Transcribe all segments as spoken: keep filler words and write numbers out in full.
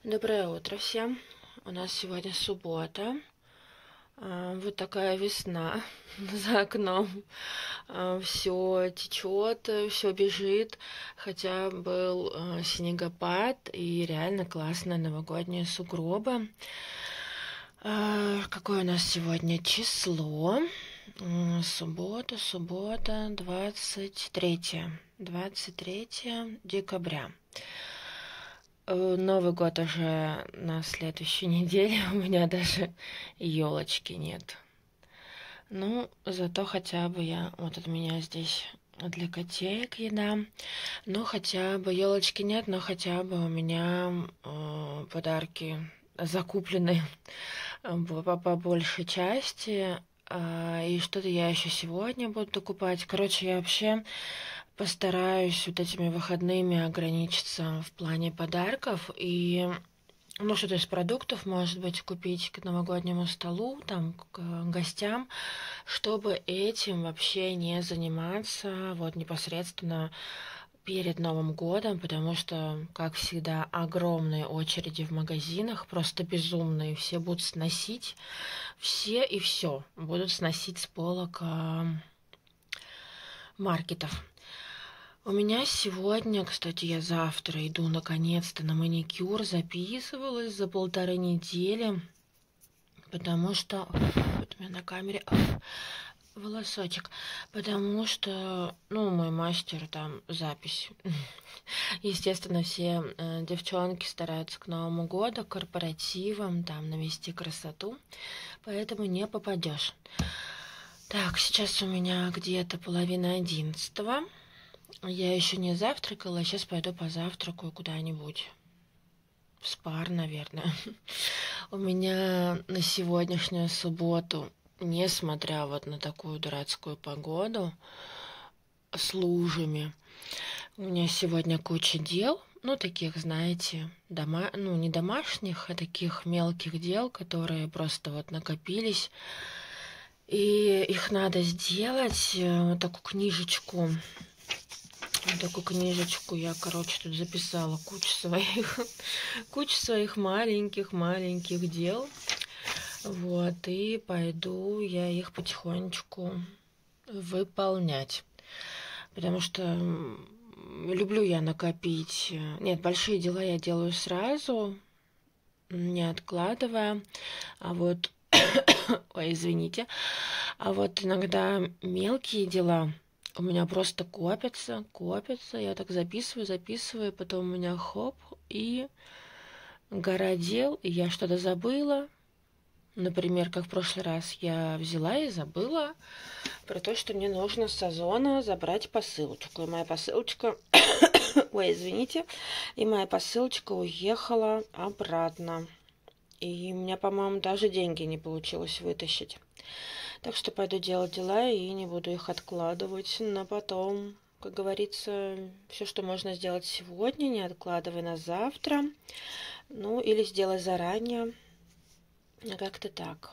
Доброе утро всем. У нас сегодня суббота. А, Вот такая весна за окном. Все течет, все бежит. Хотя был а, снегопад и реально классные новогодние сугробы. А, Какое у нас сегодня число? М, Суббота, суббота, двадцать третье. двадцать третье декабря. Э, Новый год уже на следующей неделе, у меня даже елочки нет. Ну, зато хотя бы я, вот от меня здесь для котеек еда. Ну, хотя бы елочки нет, но хотя бы у меня э, подарки закуплены э, по, по большей части. А, и что-то я еще сегодня буду докупать. Короче, я вообще постараюсь вот этими выходными ограничиться в плане подарков и, ну, что-то из продуктов, может быть, купить к новогоднему столу, там, к гостям, чтобы этим вообще не заниматься вот непосредственно перед Новым годом, потому что, как всегда, огромные очереди в магазинах, просто безумные, все будут сносить, все и все будут сносить с полок а, маркетов. У меня сегодня, кстати, я завтра иду наконец-то на маникюр, записывалась за полторы недели, потому что... Вот у меня на камере волосочек, потому что, ну, мой мастер там запись. Естественно, все э, девчонки стараются к Новому году, к корпоративам, там, навести красоту, поэтому не попадешь. Так, сейчас у меня где-то половина одиннадцатого. Я еще не завтракала, сейчас пойду позавтракаю куда-нибудь. В спар, наверное. У меня на сегодняшнюю субботу, несмотря вот на такую дурацкую погоду с лужами, у меня сегодня куча дел, ну, таких, знаете, дома, ну, не домашних, а таких мелких дел, которые просто вот накопились. И их надо сделать, вот такую книжечку. Вот такую книжечку я, короче, тут записала кучу своих, кучу своих маленьких-маленьких дел. Вот, и пойду я их потихонечку выполнять. Потому что люблю я накопить. Нет, большие дела я делаю сразу, не откладывая. А вот, ой, извините. А вот иногда мелкие дела у меня просто копятся, копятся. Я так записываю, записываю, потом у меня хоп, и гора дел, и я что-то забыла. Например, как в прошлый раз я взяла и забыла про то, что мне нужно с Озона забрать посылочку. И моя посылочка... Ой, извините. И моя посылочка уехала обратно. И у меня, по-моему, даже деньги не получилось вытащить. Так что пойду делать дела и не буду их откладывать на потом. Как говорится, все, что можно сделать сегодня, не откладывай на завтра. Ну, или сделай заранее. Как-то так.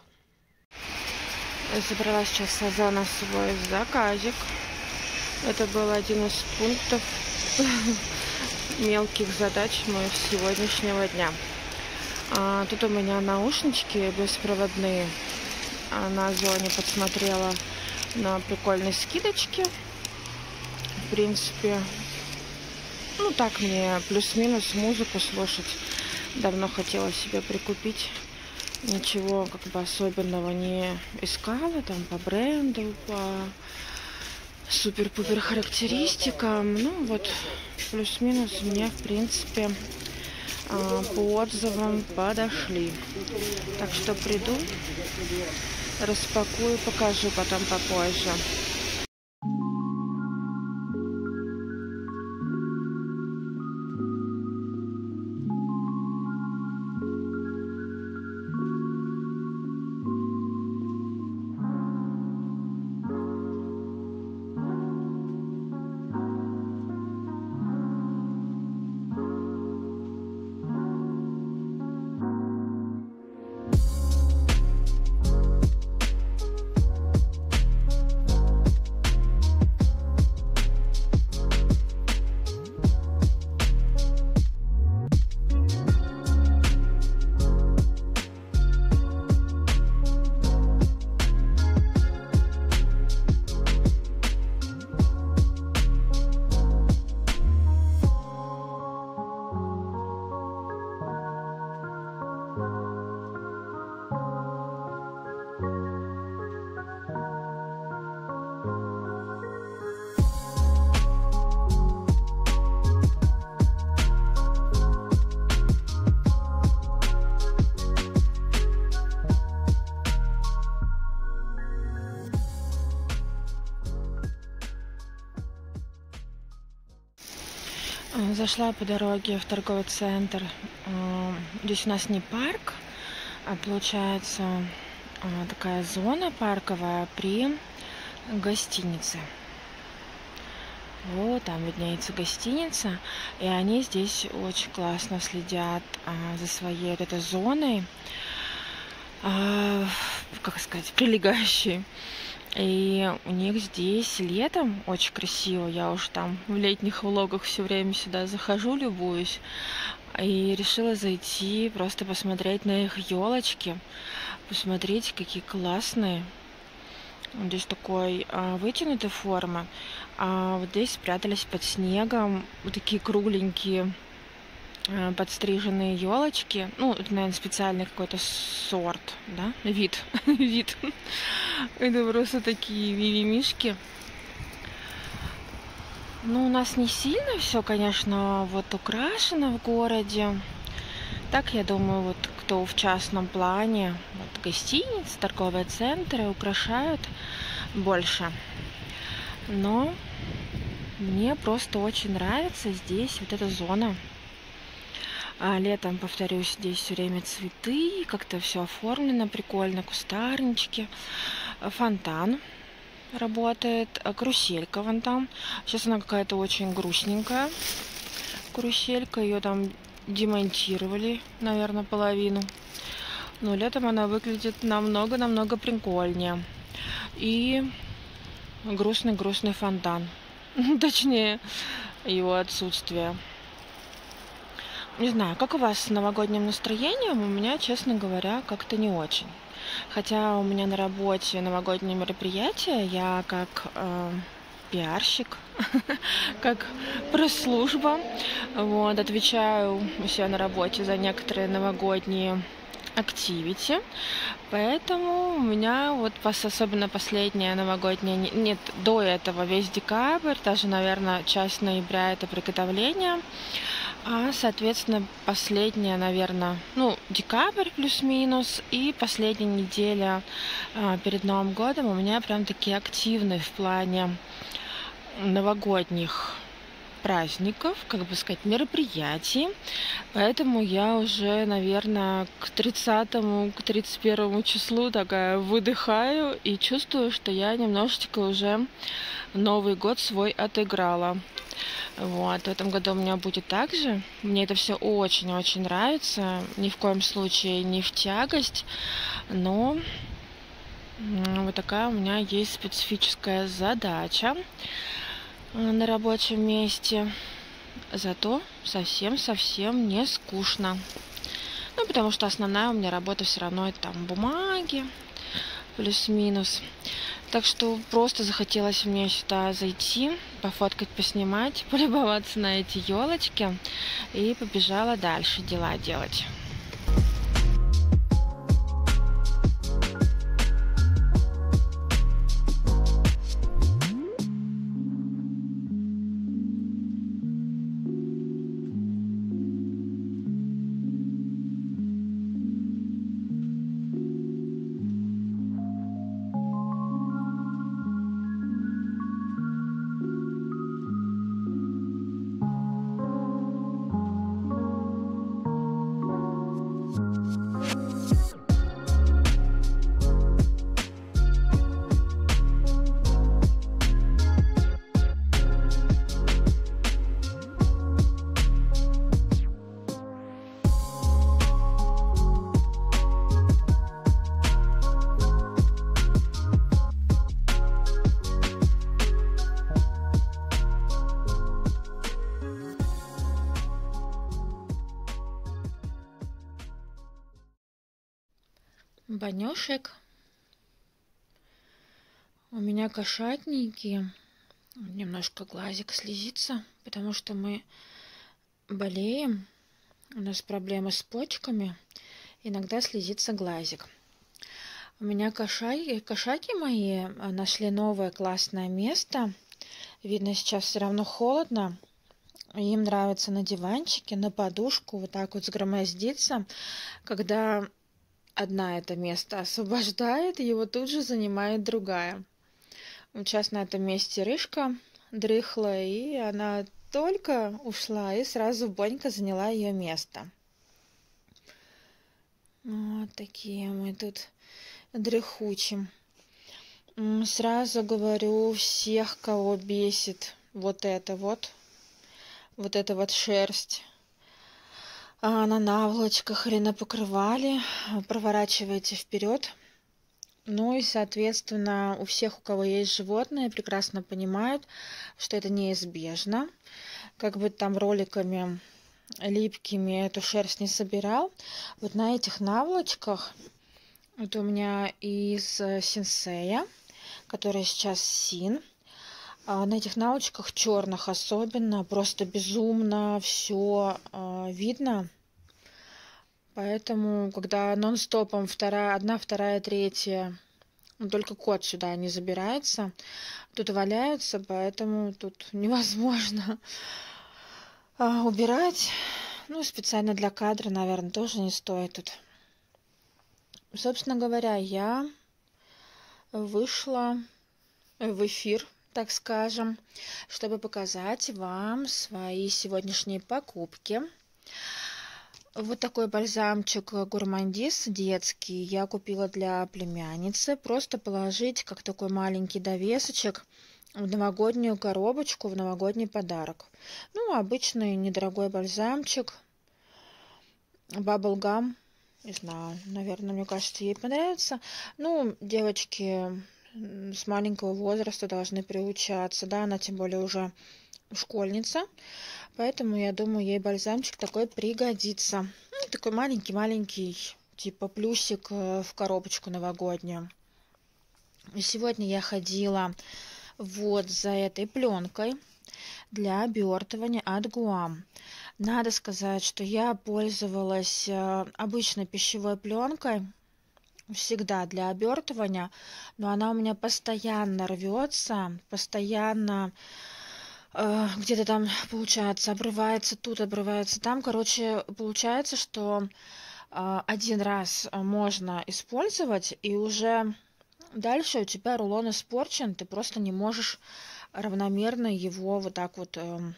Я забрала сейчас с Озона свой заказик. Это был один из пунктов мелких задач моих сегодняшнего дня. А, тут у меня наушнички беспроводные. А на Озоне подсмотрела на прикольные скидочки. В принципе, ну так мне плюс-минус музыку слушать. Давно хотела себе прикупить. Ничего как бы особенного не искала. Там по бренду, по супер-пупер характеристикам. Ну вот плюс-минус мне в принципе по отзывам подошли. Так что приду, распакую, покажу потом попозже. Зашла по дороге в торговый центр. Здесь у нас не парк, а получается такая зона парковая при гостинице. Вот там виднеется гостиница, и они здесь очень классно следят а, за своей вот этой зоной, а, как сказать, прилегающей. И у них здесь летом очень красиво. Я уже там в летних влогах все время сюда захожу, любуюсь. И решила зайти, просто посмотреть на их елочки. Посмотреть, какие классные. Здесь такой а, вытянутой формы, а вот здесь спрятались под снегом вот такие кругленькие а, подстриженные елочки. Ну, это, наверное, специальный какой-то сорт, да, вид, вид. Это просто такие мимимишки. Ну, у нас не сильно все, конечно, вот украшено в городе. Так, я думаю, вот кто в частном плане, вот гостиницы, торговые центры украшают больше. Но мне просто очень нравится здесь вот эта зона. А летом, повторюсь, здесь все время цветы, как-то все оформлено прикольно, кустарнички, фонтан работает, каруселька вон там. Сейчас она какая-то очень грустненькая каруселька, ее там демонтировали, наверное, половину. Но летом она выглядит намного-намного прикольнее. И грустный-грустный фонтан. Точнее, его отсутствие. Не знаю, как у вас с новогодним настроением? У меня, честно говоря, как-то не очень. Хотя у меня на работе новогодние мероприятия, я как э, пиарщик, как пресс-служба, вот, отвечаю у себя на работе за некоторые новогодние активити, поэтому у меня вот особенно последняя новогодняя, нет, до этого весь декабрь, даже, наверное, часть ноября это приготовление, а, соответственно, последняя, наверное, ну, декабрь плюс-минус, и последняя неделя а, перед Новым годом у меня прям такие активные в плане новогодних праздников, как бы сказать, мероприятий. Поэтому я уже, наверное, к тридцатому, к тридцать первому числу такая выдыхаю и чувствую, что я немножечко уже Новый год свой отыграла. Вот, в этом году у меня будет так же. Мне это все очень-очень нравится. Ни в коем случае не в тягость, но вот такая у меня есть специфическая задача на рабочем месте. Зато совсем-совсем не скучно. Ну, потому что основная у меня работа все равно это там бумаги, плюс-минус. Так что просто захотелось мне сюда зайти, пофоткать, поснимать, полюбоваться на эти елочки и побежала дальше дела делать. Банёшек. У меня кошатненькие. Немножко глазик слезится, потому что мы болеем. У нас проблемы с почками. Иногда слезится глазик. У меня кошаки, кошаки мои нашли новое классное место. Видно, сейчас все равно холодно. Им нравится на диванчике, на подушку вот так вот сгромоздиться. Когда одна это место освобождает, его тут же занимает другая. Сейчас на этом месте Рыжка дрыхла, и она только ушла, и сразу Бонька заняла ее место. Вот такие мы тут дрыхучим. Сразу говорю, всех, кого бесит вот это вот, вот эта вот шерсть а на наволочках или на покрывале, проворачивайте вперед. Ну и, соответственно, у всех, у кого есть животные, прекрасно понимают, что это неизбежно. Как бы там роликами липкими эту шерсть не собирал. Вот на этих наволочках, вот у меня из сенсея, который сейчас син, а на этих наволочках черных особенно, просто безумно все э, видно. Поэтому, когда нон-стопом вторая, одна, вторая, третья, ну, только кот сюда не забирается, тут валяются, поэтому тут невозможно а, убирать. Ну, специально для кадра, наверное, тоже не стоит тут. Собственно говоря, я вышла в эфир, так скажем, чтобы показать вам свои сегодняшние покупки. Вот такой бальзамчик Гурмандис детский я купила для племянницы. Просто положить как такой маленький довесочек в новогоднюю коробочку, в новогодний подарок. Ну, обычный недорогой бальзамчик. Bubblegum. Не знаю, наверное, мне кажется, ей понравится. Ну, девочки с маленького возраста должны приучаться. Да, она тем более уже школьница. Поэтому, я думаю, ей бальзамчик такой пригодится. Ну, такой маленький-маленький, типа плюсик в коробочку новогоднюю. И сегодня я ходила вот за этой пленкой для обертывания от Гуам. Надо сказать, что я пользовалась обычной пищевой пленкой всегда для обертывания, но она у меня постоянно рвется, постоянно где-то там, получается, обрывается тут, обрывается там. Короче, получается, что один раз можно использовать, и уже дальше у тебя рулон испорчен, ты просто не можешь равномерно его вот так вот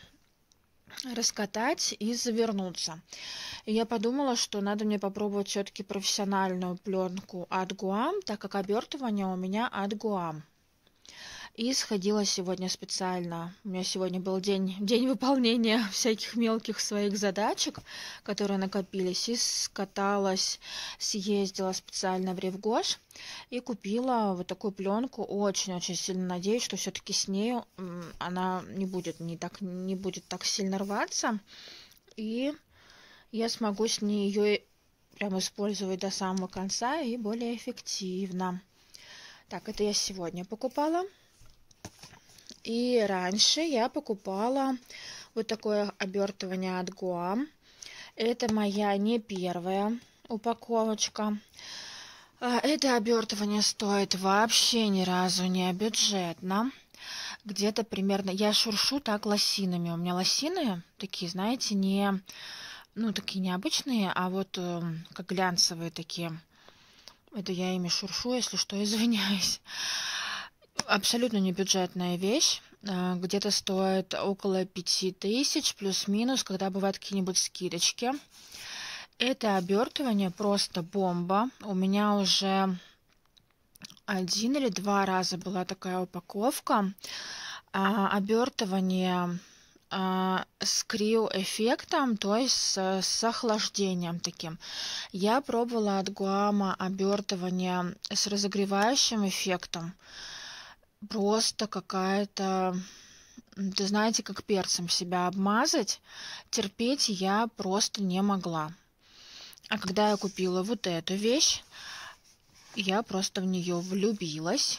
раскатать и завернуться. И я подумала, что надо мне попробовать все-таки профессиональную пленку от Гуам, так как обертывание у меня от Гуам. И сходила сегодня специально. У меня сегодня был день, день выполнения всяких мелких своих задачек, которые накопились. И скаталась, съездила специально в Ревгош и купила вот такую пленку. Очень-очень сильно надеюсь, что все-таки с нею она не будет, не, так, не будет так сильно рваться. И я смогу с ней ее прям использовать до самого конца и более эффективно. Так, это я сегодня покупала. И раньше я покупала вот такое обертывание от Гуам. Это моя не первая упаковочка. Это обертывание стоит вообще ни разу не бюджетно. Где-то примерно... Я шуршу так лосинами. У меня лосины такие, знаете, не... Ну, такие необычные, а вот как глянцевые такие. Это я ими шуршу, если что, извиняюсь. Абсолютно не бюджетная вещь. Где-то стоит около пяти тысяч, плюс-минус, когда бывают какие-нибудь скидочки. Это обертывание просто бомба. У меня уже один или два раза была такая упаковка. Обертывание с крио-эффектом, то есть с, с охлаждением таким. Я пробовала от Гуама обертывание с разогревающим эффектом. Просто какая-то, ты знаете, как перцем себя обмазать, терпеть я просто не могла. А когда я купила вот эту вещь, я просто в нее влюбилась,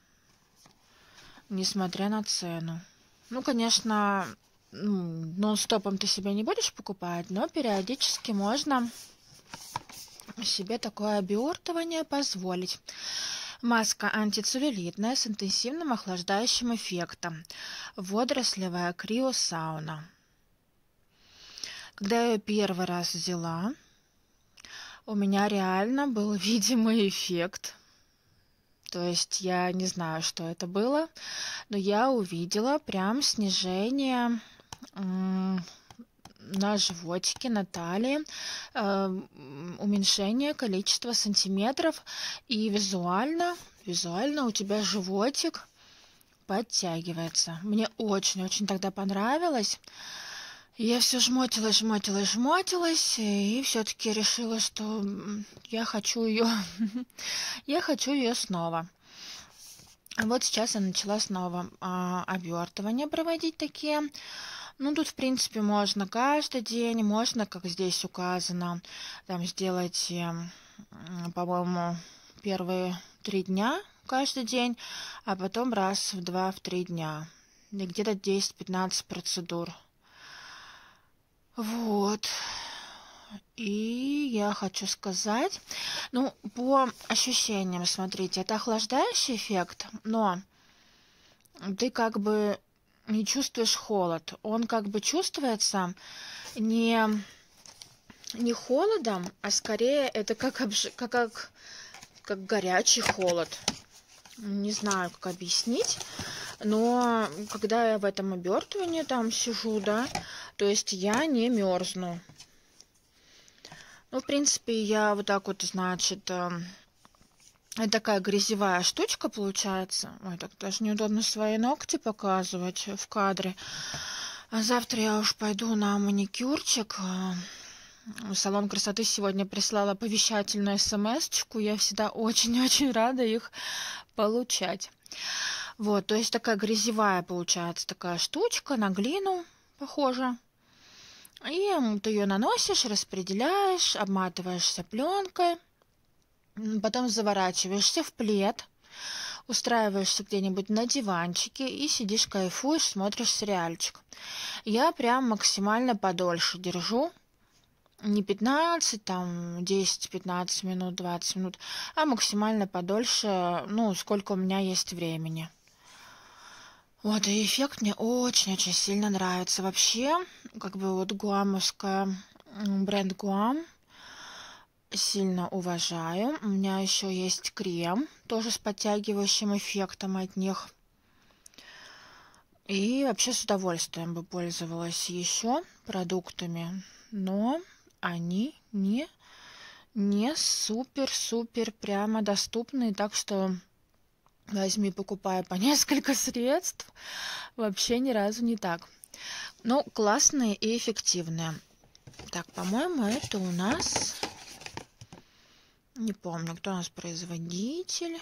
несмотря на цену. Ну, конечно, нон-стопом ты себе не будешь покупать, но периодически можно себе такое обертывание позволить. Маска антицеллюлитная с интенсивным охлаждающим эффектом. Водорослевая криосауна. Когда я ее первый раз взяла, у меня реально был видимый эффект. То есть я не знаю, что это было, но я увидела прям снижение на животике, на талии, э, уменьшение количества сантиметров, и визуально, визуально у тебя животик подтягивается. Мне очень-очень тогда понравилось. Я все жмотилась, жмотилась, жмотилась, и все-таки решила, что я хочу ее, я хочу ее снова. Вот сейчас я начала снова а, обертывания проводить такие. Ну, тут, в принципе, можно каждый день, можно, как здесь указано, там сделать, по-моему, первые три дня каждый день, а потом раз в два, в три дня. И где-то десять-пятнадцать процедур. Вот. И я хочу сказать, ну, по ощущениям, смотрите, это охлаждающий эффект, но ты как бы не чувствуешь холод. Он как бы чувствуется не, не холодом, а скорее это как, обж... как, как, как горячий холод. Не знаю, как объяснить. Но когда я в этом обертывании там сижу, да, то есть я не мерзну. Ну, в принципе, я вот так вот, значит, это такая грязевая штучка получается. Ой, так даже неудобно свои ногти показывать в кадре. А завтра я уж пойду на маникюрчик. Салон красоты сегодня прислал оповещательную смс-очку. Я всегда очень-очень рада их получать. Вот, то есть такая грязевая получается такая штучка, на глину похожа. И ты ее наносишь, распределяешь, обматываешься пленкой, потом заворачиваешься в плед, устраиваешься где-нибудь на диванчике и сидишь, кайфуешь, смотришь сериальчик. Я прям максимально подольше держу. Не пятнадцать, там, десять-пятнадцать минут, двадцать минут, а максимально подольше, ну, сколько у меня есть времени. Вот, и эффект мне очень-очень сильно нравится. Вообще, как бы вот гуамовская, бренд Гуам, сильно уважаю. У меня еще есть крем, тоже с подтягивающим эффектом от них. И вообще с удовольствием бы пользовалась еще продуктами, но они не, не супер-супер прямо доступны, так что возьми, покупай по несколько средств, вообще ни разу не так. Ну, классные и эффективные. Так, по-моему, это у нас, не помню, кто у нас производитель.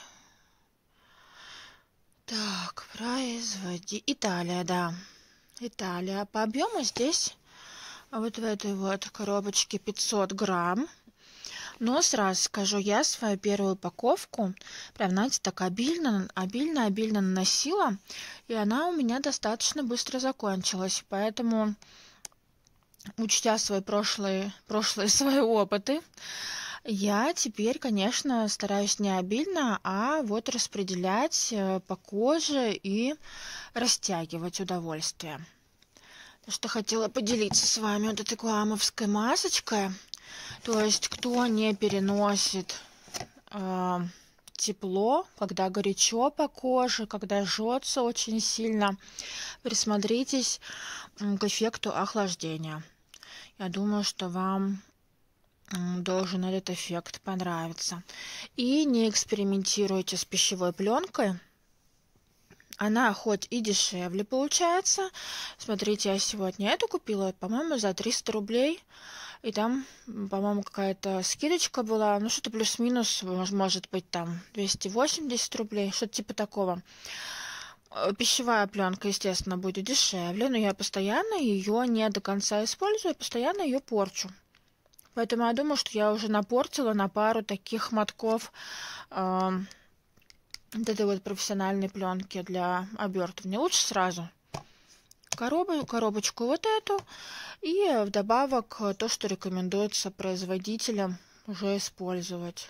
Так, производи... Италия, да. Италия. По объему здесь вот в этой вот коробочке пятьсот грамм. Но сразу скажу, я свою первую упаковку прям, знаете, так обильно, обильно, обильно наносила, и она у меня достаточно быстро закончилась. Поэтому, учтя свои прошлые, прошлые свои опыты, я теперь, конечно, стараюсь не обильно, а вот распределять по коже и растягивать удовольствие. Что хотела поделиться с вами вот этой гуамовской масочкой. То есть, кто не переносит э, тепло, когда горячо по коже, когда жжется очень сильно, присмотритесь к эффекту охлаждения. Я думаю, что вам должен этот эффект понравиться. И не экспериментируйте с пищевой пленкой. Она хоть и дешевле получается. Смотрите, я сегодня эту купила, по-моему, за триста рублей. И там, по-моему, какая-то скидочка была. Ну, что-то плюс-минус, может быть, там двести восемьдесят рублей. Что-то типа такого. Пищевая пленка, естественно, будет дешевле. Но я постоянно ее не до конца использую. Я постоянно ее порчу. Поэтому я думаю, что я уже напортила на пару таких мотков э, вот этой вот профессиональной пленки для обертывания. Лучше сразу коробу, коробочку вот эту и вдобавок то, что рекомендуется производителям уже использовать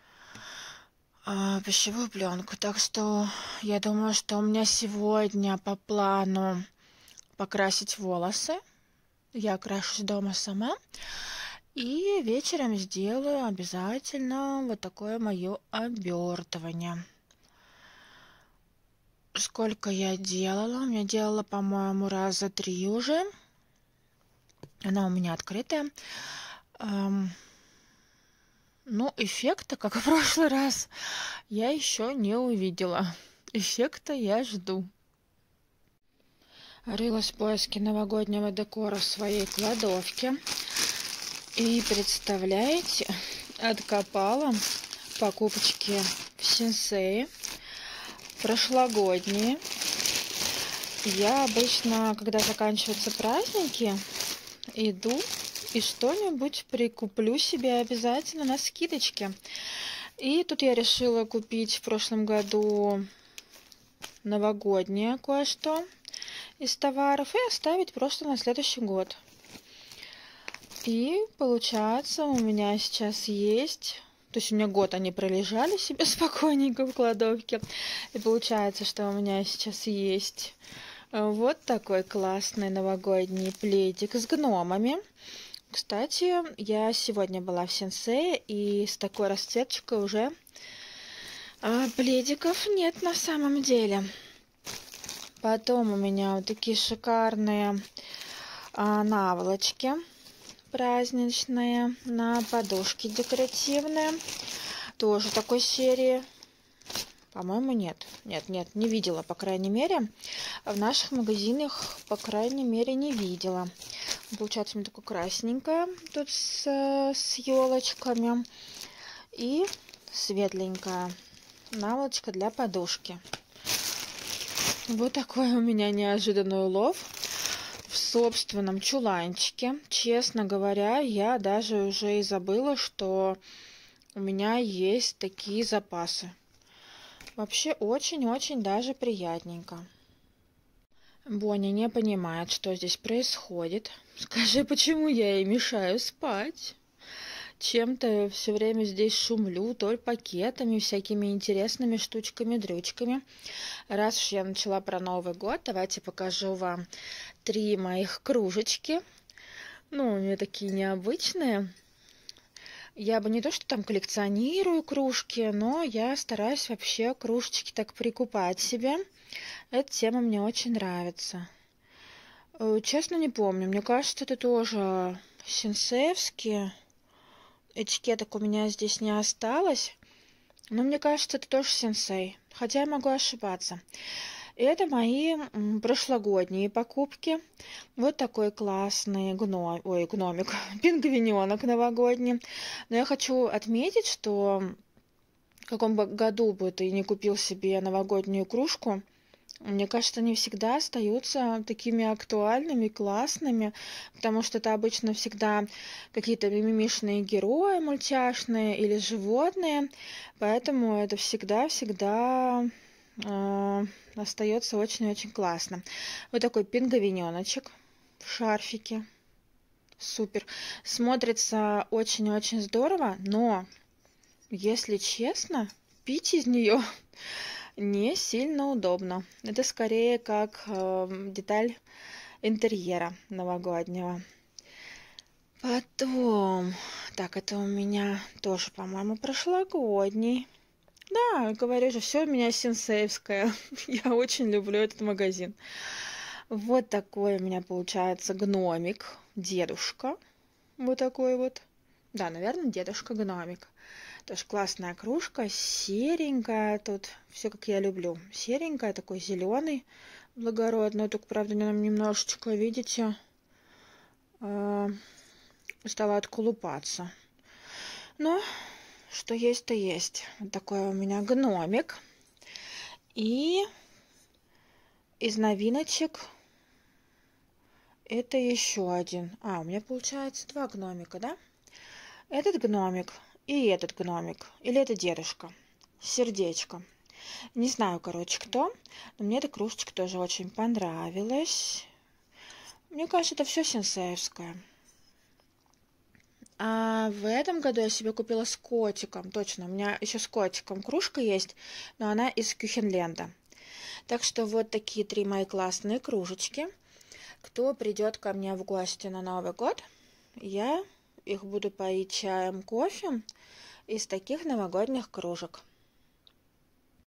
э, пищевую пленку. Так что я думаю, что у меня сегодня по плану покрасить волосы. Я крашусь дома сама. И вечером сделаю обязательно вот такое мое обертывание. сколько я делала. Я делала, по-моему, раза три уже. Она у меня открытая. Эм, ну, эффекта, как в прошлый раз, я еще не увидела. Эффекта я жду. Рылась в поиске новогоднего декора в своей кладовке. И представляете, откопала покупочки в Синсее прошлогодние. Я обычно, когда заканчиваются праздники, иду и что-нибудь прикуплю себе обязательно на скидочке. И тут я решила купить в прошлом году новогоднее кое-что из товаров и оставить просто на следующий год. И получается, у меня сейчас есть, то есть у меня год они пролежали себе спокойненько в кладовке. И получается, что у меня сейчас есть вот такой классный новогодний пледик с гномами. Кстати, я сегодня была в Синсее, и с такой расцветочкой уже а, пледиков нет на самом деле. Потом у меня вот такие шикарные а, наволочки праздничные на подушки декоративные. Тоже такой серии. По-моему, нет. Нет, нет, не видела, по крайней мере. В наших магазинах, по крайней мере, не видела. Получается, у меня такое красненькое тут с, с елочками. И светленькая наволочка для подушки. Вот такой у меня неожиданный улов в собственном чуланчике. Честно говоря, я даже уже и забыла, что у меня есть такие запасы. Вообще очень-очень даже приятненько. Боня не понимает, что здесь происходит. Скажи, почему я ей мешаю спать? Чем-то все время здесь шумлю, то ли пакетами, всякими интересными штучками-дрючками. Раз уж я начала про Новый год, давайте покажу вам три моих кружечки. Ну, у меня такие необычные. Я бы не то, что там коллекционирую кружки, но я стараюсь вообще кружечки так прикупать себе. Эта тема мне очень нравится. Честно, не помню. Мне кажется, это тоже синсеевские. Этикеток у меня здесь не осталось. Но мне кажется, это тоже Синсей. Хотя я могу ошибаться. Это мои прошлогодние покупки. Вот такой классный гном... Ой, гномик. Пингвиненок новогодний. Но я хочу отметить, что в каком бы году бы ты не купил себе новогоднюю кружку, мне кажется, они всегда остаются такими актуальными, классными, потому что это обычно всегда какие-то мимимишные герои мультяшные или животные, поэтому это всегда-всегда э, остается очень-очень классно. Вот такой пингвиненочек в шарфике. Супер. Смотрится очень-очень здорово, но, если честно, пить из нее не сильно удобно. Это скорее как э, деталь интерьера новогоднего. Потом, так, это у меня тоже, по-моему, прошлогодний. Да, говорю же, все у меня синсеевское. Я очень люблю этот магазин. Вот такой у меня получается гномик, дедушка. Вот такой вот. Да, наверное, дедушка-гномик. Тоже классная кружка, серенькая, тут все как я люблю. Серенькая, такой зеленый, благородный, только, правда, немножечко, видите, э, стала отколупаться. Но что есть, то есть. Вот такой у меня гномик. И из новиночек это еще один. А, у меня получается два гномика, да? Этот гномик. И этот гномик. Или это дедушка. Сердечко. Не знаю, короче, кто. Но мне эта кружечка тоже очень понравилась. Мне кажется, это все синсеевское. А в этом году я себе купила с котиком. Точно, у меня еще с котиком кружка есть. Но она из Кюхенленда. Так что вот такие три мои классные кружечки. Кто придет ко мне в гости на Новый год, я их буду поить чаем, кофе из таких новогодних кружек.